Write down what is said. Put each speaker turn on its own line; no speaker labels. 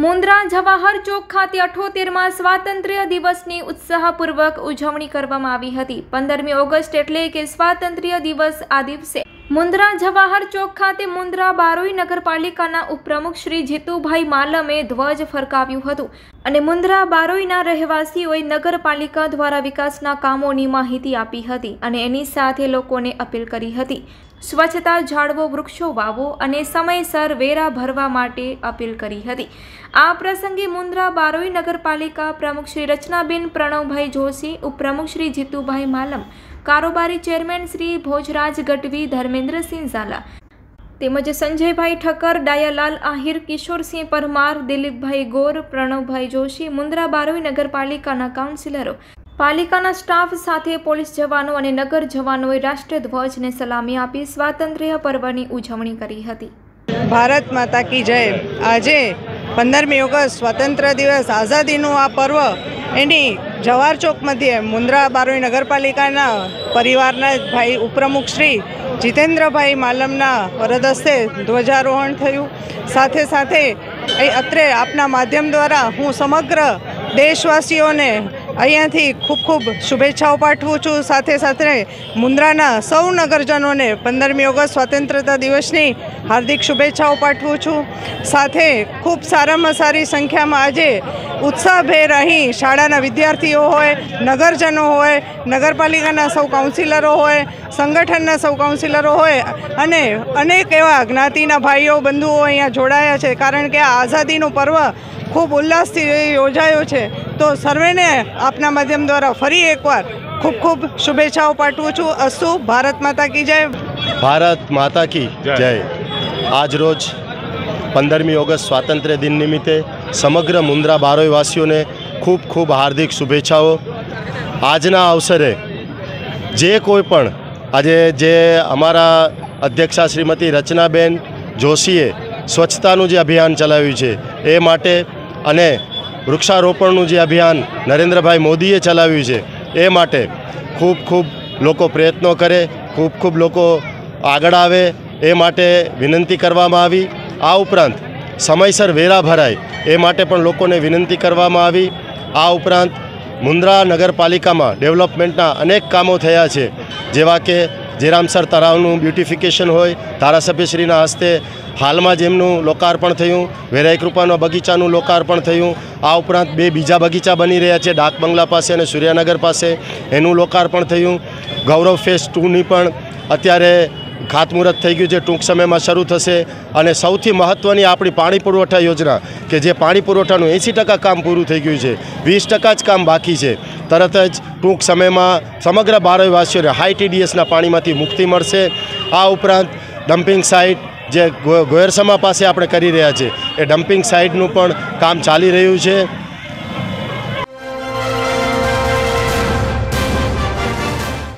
મુન્દ્રા જવાહર ચોક ખાતે 78મા સ્વાતંત્ર્ય દિવસની ઉત્સાહપૂર્વક ઉજવણી કરવામાં આવી હતી। 15મી ઓગસ્ટ એટલે કે સ્વાતંત્ર્ય દિવસ આ દિવસે મુન્દ્રા જવાહર ચોક ખાતે મુન્દ્રા બારોઈ નગરપાલિકાના ઉપપ્રમુખ શ્રી જીતુભાઈ માલમે ધ્વજ ફરકાવ્યું હતું અને મુન્દ્રા બારોઈના રહેવાસીઓએ નગરપાલિકા દ્વારા વિકાસના કામોની માહિતી આપી હતી અને એની સાથે લોકોને અપીલ કરી હતી। સ્વચ્છતા જાળવો, વૃક્ષો વાવો અને સમયસર વેરા ભરવા માટે અપીલ કરી હતી। આ પ્રસંગે મુન્દ્રા બારોઈ નગરપાલિકા પ્રમુખ શ્રી રચનાબેન પ્રણવભાઈ જોશી, ઉપપ્રમુખ શ્રી જીતુભાઈ માલમ, કારોબારી ચેરમેન શ્રી ભોજરાજ ગઢવી, ધર્મેન્દ્રસિંહ ઝાલા તેમજ સંજયભાઈ ઠક્કર, ડાયાલાલ આહિર, કિશોરસિંહ પરમાર, દિલીપભાઈ ગોર, પ્રણવભાઈ જોશી, મુન્દ્રા બારોઈ નગરપાલિકાના કાઉન્સિલરો, પાલિકાના સ્ટાફ સાથે પોલીસ જવાનો અને નગર જવાનોએ રાષ્ટ્રધ્વજને સલામી આપી સ્વાતંત્ર્ય પર્વની ઉજવણી કરી હતી।
ભારત માતા કી જય। આજે 15મી ઓગસ્ટ સ્વાતંત્ર્ય દિવસ, આઝાદીનું આ પર્વ, એની જવાહર ચોક મધ્યે મુન્દ્રા બારોઈ નગરપાલિકાના પરિવારના ભાઈ ઉપપ્રમુખ શ્રી જીતેન્દ્રભાઈ માલમના વરદ હસ્તે ધ્વજારોહણ થયું। સાથે સાથે અત્રે આપના માધ્યમ દ્વારા હું સમગ્ર દેશવાસીઓને અહીંયાથી ખૂબ ખૂબ શુભેચ્છાઓ પાઠવું છું। સાથે સાથે મુન્દ્રાના સૌ નગરજનોને 15મી ઓગસ્ટ સ્વતંત્રતા દિવસની હાર્દિક શુભેચ્છાઓ પાઠવું છું। સાથે ખૂબ સારામાં સારી સંખ્યામાં આજે ઉત્સાહભેર અહીં શાળાના વિદ્યાર્થીઓ હોય, નગરજનો હોય, નગરપાલિકાના સૌ કાઉન્સિલરો હોય, સંગઠનના સૌ કાઉન્સિલરો હોય અને અનેક એવા જ્ઞાતિના ભાઈઓ બંધુઓ અહીંયા જોડાયા છે, કારણ કે આ આઝાદીનું પર્વ ખૂબ ઉલ્લાસથી યોજાયો છે। તો સર્વેને આપના માધ્યમ દ્વારા ફરી એકવાર ખૂબ ખૂબ શુભેચ્છાઓ પાઠવું છું। અસ્તુ ભારત માતા કી જય।
ભારત માતા કી જય। આજ રોજ 15મી ઓગસ્ટ સ્વાતંત્ર્ય દિન નિમિત્તે સમગ્ર મુન્દ્રા બારોઈ વાસીઓને ખૂબ ખૂબ હાર્દિક શુભેચ્છાઓ। આજના અવસરે જે કોઈ પણ આજે જે અમારા અધ્યક્ષા શ્રીમતી રચનાબેન જોશીએ સ્વચ્છતાનું જે અભિયાન ચલાવ્યું છે એ માટે અને વૃક્ષારોપણનું જે અભિયાન નરેન્દ્રભાઈ મોદીએ ચલાવ્યું છે એ માટે ખૂબ ખૂબ લોકો પ્રયત્નો કરે, ખૂબ ખૂબ લોકો આગળ આવે એ માટે વિનંતી કરવામાં આવી। આ ઉપરાંત સમયસર વેરા ભરાય એ માટે પણ લોકોને વિનંતી કરવામાં આવી। આ ઉપરાંત મુન્દ્રા નગરપાલિકામાં ડેવલપમેન્ટના અનેક કામો થયા છે, જેવા કે જેરામસર તળાવનું બ્યુટિફિકેશન હોય, ધારાસભ્યશ્રીના હસ્તે હાલમાં જ એમનું લોકાર્પણ થયું, વેરાઈ કૃપાના બગીચાનું લોકાર્પણ થયું। આ ઉપરાંત 2 બીજા બગીચા બની રહ્યા છે, ડાક બંગલા પાસે અને સૂર્યનગર પાસે, એનું લોકાર્પણ થયું। ગૌરવ ફેઝ 2ની પણ અત્યારે ખાતમુહૂર્ત થઈ ગયું છે, ટૂંક સમયમાં શરૂ થશે। અને સૌથી મહત્ત્વની આપણી પાણી પુરવઠા યોજના, કે જે પાણી પુરવઠાનું 80% કામ પૂરું થઈ ગયું છે, 20% જ કામ બાકી છે। તરત જ ટૂંક સમયમાં સમગ્ર બારોઈ વાસીઓને હાઈ TDSના પાણીમાંથી મુક્તિ મળશે। આ ઉપરાંત ડમ્પિંગ સાઇટ જે ગોયરસમા પાસે આપણે કરી રહ્યા છીએ, એ ડમ્પિંગ સાઇટનું પણ કામ ચાલી રહ્યું છે।